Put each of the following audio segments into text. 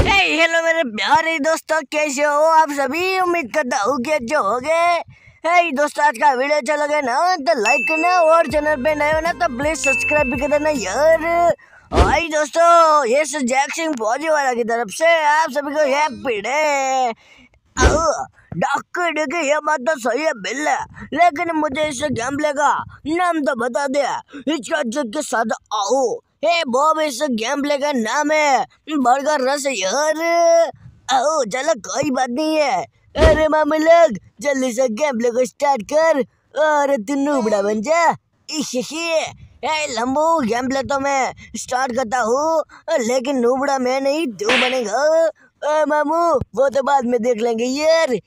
Hello मेरे प्यारे दोस्तों, कैसे हो आप सभी। उम्मीद करता हूँ कि अच्छे हो गए। दोस्तों, आज का वीडियो अच्छा लगे ना तो लाइक करना और चैनल पे नए हो ना तो प्लीज सब्सक्राइब भी कर देना यार। हाय दोस्तों, ये जैक सिंह फौजी वाला की तरफ से आप सभी को हैप्पी डे। डॉक्टर देखिए, ये बात तो सही है बिल्ले, लेकिन मुझे इस गेम प्ले का नाम तो बता दे। इसका जग के साथ आओ। बॉब, इस गेम प्ले का नाम है बर्गर रस यार। आओ चलो, कोई बात नहीं है। अरे मामा लोग, जल्दी से गेम प्ले को स्टार्ट कर और तू नूबड़ा बन जा। लंबू, गेम प्ले तो मैं स्टार्ट करता हूँ, लेकिन नूबड़ा मैं नहीं, तू बनेगा। मामू, वो तो बाद में देख लेंगे यार।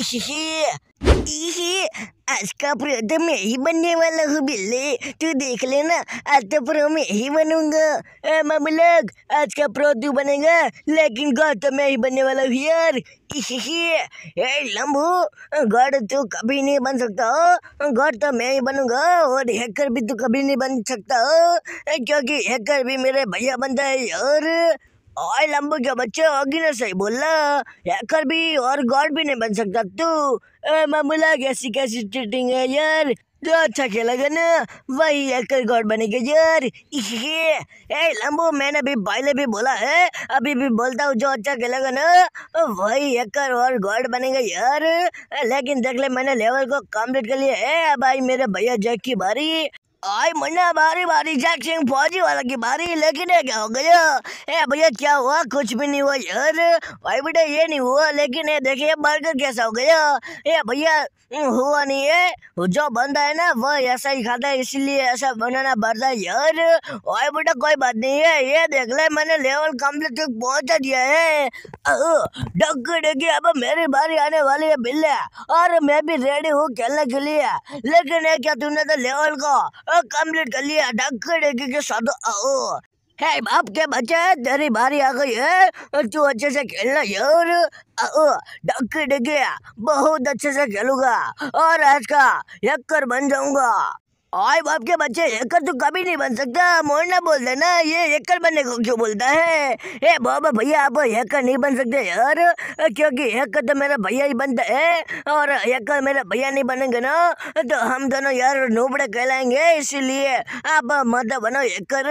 आज का प्रो तो मैं ही बनने वाला हूँ बिल्ले, तू देख लेना। आज तो प्रो मैं ही बनूंगा। मामू लोग, आज का प्रो तू बनेगा, लेकिन गॉड तो मैं ही बनने वाला हूँ यार। लंबू, गॉड तू कभी नहीं बन सकता हो। गॉड तो मैं ही बनूंगा, और हैकर भी तू कभी नहीं बन सकता हो, क्योंकि हैकर भी मेरे भैया बनता है यार। ओए लंबू के बच्चे, होगी ना, सही बोला। हैकर भी और गॉड भी नहीं बन सकता तू। मामूला, कैसी कैसी चीटिंग है यार। जो अच्छा खेलेगा ना वही हैकर गॉड बनेगा यार। लंबू, मैंने भी पहले भी बोला है, अभी भी बोलता हूँ, जो अच्छा खेलेगा ना वही हैकर और गॉड बनेगा यार। लेकिन देख ले, मैंने लेवल को कंप्लीट कर लिया है। अब आई मेरे भैया जैक की बारी। आई मुन्ना, बारी बारी जैक सिंह फौजी वाला की बारी। लेकिन ये क्या हो गया। भैया क्या हुआ? कुछ भी नहीं हुआ यार। भाई बेटा, ये नहीं हुआ, लेकिन ये देखिए बर्गर कैसा हो गया। भैया हुआ नहीं है, जो बनता है ना वो ऐसा ही खाता है, इसलिए ऐसा बनाना पड़ता है यार। भाई बेटा कोई बात नहीं है, ये देख ले, मैंने लेवल कंप्लीट तक पहुंचा दिया है। डग अब मेरी बारी आने वाली है बिल्ले, और मैं भी रेडी हूँ खेलने के लिए। लेकिन क्या तूने तो लेवल को कंप्लीट कर लिया। डग के साथ आओ। है बाप के बच्चे, तेरी बारी आ गई है, तू अच्छे से खेलना यार। डग बहुत अच्छे से खेलूंगा, और आज का हैकर बन जाऊंगा। ओए बाप के बच्चे, हैकर तू कभी नहीं बन सकता। मोड़ना बोल देना, ये हैकर बनने को क्यों बोलता है। बाबा भैया, आप हैकर नहीं बन सकते यार, क्योंकि हैकर तो मेरा भैया ही बनता है, और हैकर मेरा भैया नहीं बनेंगे ना तो हम दोनों यार नूबड़े कहलाएंगे, इसीलिए आप मत बनो हैकर।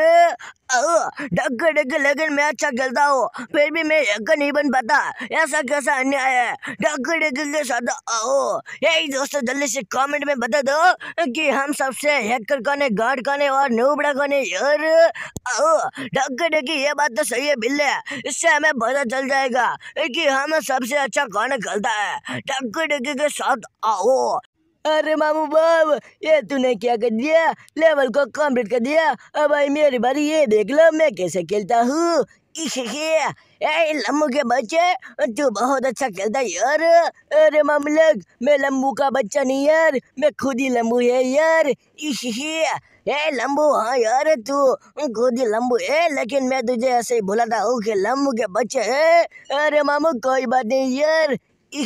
डग लेकिन मैं अच्छा खेलता हूँ, फिर भी मैं हैकर नहीं बन पाता, ऐसा कैसा अन्याय है। डग के साथ आओ। दोस्तों, जल्दी से कमेंट में बता दो कि हम सबसे हैकर कौन है, गार्ड कौन है, और नूबड़ा कौन है यार। डग ये बात तो सही है बिल्ले, इससे हमें पता चल जाएगा कि हम सबसे अच्छा कौन खेलता है। डग के साथ आओ। अरे मामू बाब, ये तूने क्या कर दिया? लेवल को कंप्लीट कर दिया। अब भाई मेरी बारी, ये देख लो मैं कैसे खेलता हूँ। लम्बू के बच्चे, तू बहुत अच्छा खेलता है यार। अरे मामू लोग, मैं लम्बू का बच्चा नहीं यार, मैं खुद ही लम्बू है यार। लम्बू, हाँ यार तू खुद ही लम्बू है, लेकिन मैं तुझे ऐसे ही बुलाता हूँ कि लम्बू के बच्चे है। अरे मामू कोई बात नहीं यार।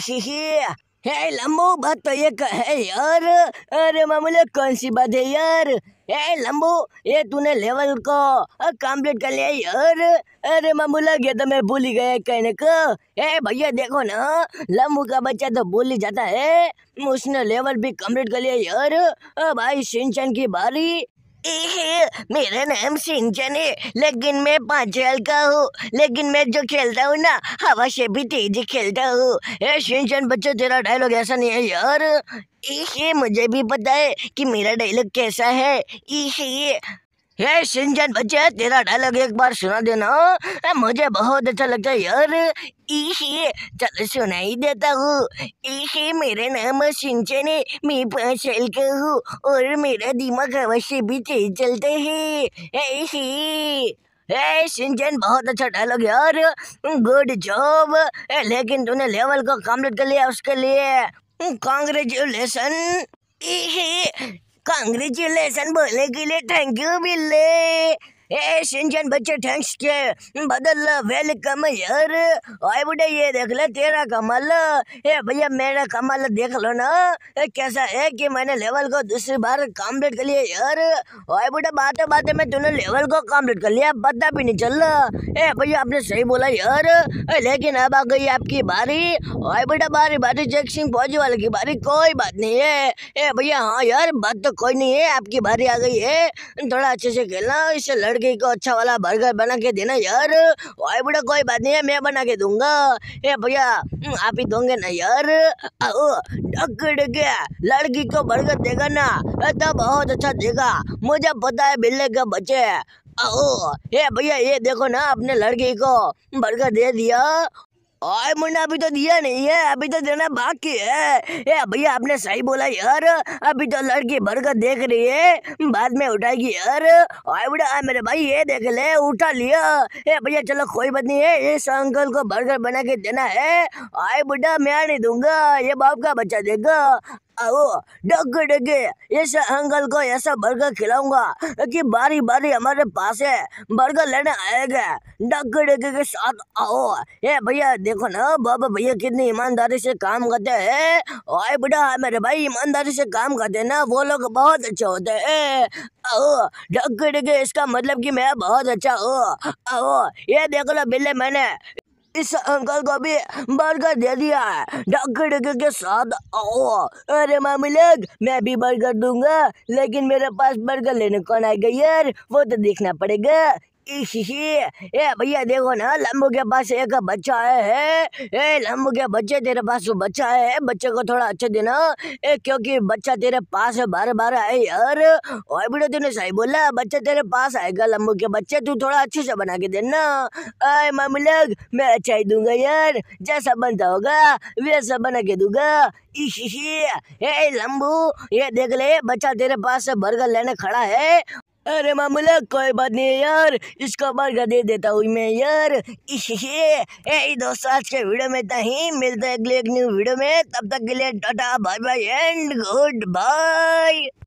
लंबू, बात तो ये है यार। अरे मामूले, कौन सी बात है यार। लंबू, ये तूने लेवल को कंप्लीट कर लिया यार। अरे मामूला, ये तो मैं भूल ही गया कहने को। भैया देखो ना, लंबू का बच्चा तो भूल ही जाता है, उसने लेवल भी कंप्लीट कर लिया यार। भाई शिनचैन की बारी। मेरा नाम सिंचन है, लेकिन मैं 5 साल का हूँ, लेकिन मैं जो खेलता हूँ ना हवा से भी तेज खेलता हूँ। सिंचन बच्चे, तेरा डायलॉग ऐसा नहीं है यार। मुझे भी पता है कि मेरा डायलॉग कैसा है। सिंचन बच्चे, तेरा डायलॉग एक बार सुना देना, मुझे बहुत अच्छा लगता है यार। चलो सुना ही देता हूँ। मेरा नाम सिंचन है, मैं 5 साल का हूँ, और मेरा दिमाग हवा से भी तेज चलता है। सिंचन, बहुत अच्छा डायलॉग यार, गुड जॉब। लेकिन तूने लेवल को कंप्लीट कर लिया, उसके लिए कांग्रेचुलेशन। कांग्रेचुलेशन बोलने के लिए थैंक यू बिल्ले। ए शिनचैन बच्चे थैंक्स के बदल वेलकम यार। आए बुढ़े ये देख ले तेरा कमाल। ए भैया मेरा कमाल देख लो ना। कैसा है कि मैंने लेवल को दूसरी बार कंप्लीट कर लिया यार। आए बुढ़े बातें बातें में तूने लेवल को कंप्लीट कर लिया, पता भी नहीं चल रहा। ए भैया आपने सही बोला यार। लेकिन अब आ गई आपकी बारी। आए बेटा बारी बारी जैक सिंह फौजी वाले की बारी, कोई बात नहीं है। ए भैया हाँ यार बात तो कोई नहीं है, आपकी बारी आ गई है। थोड़ा अच्छे से खेलना, इस लड़के को अच्छा वाला बर्गर बना के देना यार। आए बेटा कोई बात नहीं है, मैं बना के दूंगा। ए भैया आप ही दोगे ना यार। आओ डक गया लड़की को बर्गर देगा ना तो बहुत अच्छा देगा, मुझे पता है बिल्ले के बच्चे। आओ ए भैया ये देखो ना अपने लड़की को बर्गर दे दिया। ओए मुन्ना अभी तो दिया नहीं है, अभी तो देना बाकी है। ए भैया आपने सही बोला यार, अभी तो लड़की बर्गर देख रही है, बाद में उठाएगी यार। ओए बुढ़ा मेरे भाई ये देख ले उठा लिया। ए भैया चलो कोई बात नहीं है, इस अंकल को बर्गर बना के देना है। ओए बुढ़ा मैं नहीं दूंगा, ये बाप का बच्चा देगा। आओ डगे डगे इस अंकल को ऐसा बर्गर खिलाऊंगा कि बारी बारी हमारे पास है बर्गर लेने आएगा डगे डगे के साथ। आओ ये भैया देखो ना बाबा भैया कितनी ईमानदारी से काम करते हैं। ओए बेटा मेरे भाई ईमानदारी से काम करते हैं ना वो लोग बहुत अच्छे होते हैं। आओ डगे डगे इसका मतलब कि मैं बहुत अच्छा हूँ। आओ ये देख लो बिल्ले मैंने इस अंकल को भी बर्गर दे दिया है डगे के साथ। आओ अरे मामी लोग मैं भी बर्गर दूंगा, लेकिन मेरे पास बर्गर लेने कौन आएगा यार, वो तो देखना पड़ेगा। ए भैया देखो ना लंबू के पास एक बच्चा आया है। ए लंबू के बच्चे तेरे पास वो बच्चा आया है, बच्चे को थोड़ा अच्छा देना क्योंकि बच्चा तेरे पास बार बार आए यार। और बेटा तूने सही बोला, बच्चा तेरे पास आएगा लंबू के बच्चे, तू थोड़ा अच्छे से बना के देना। आए मामू लोग मैं अच्छा ही दूंगा यार, जैसा बनता होगा वैसा बना के दूंगा। ए लंबू ये देख ले बच्चा तेरे पास बर्गर लेने खड़ा है। अरे मामूला कोई बात नहीं है यार, इसको बर्गर दे देता हूँ मैं यार। दोस्तों आज के वीडियो में इतना ही, मिलते हैं अगले एक न्यू वीडियो में, तब तक के लिए tata bye bye and good bye.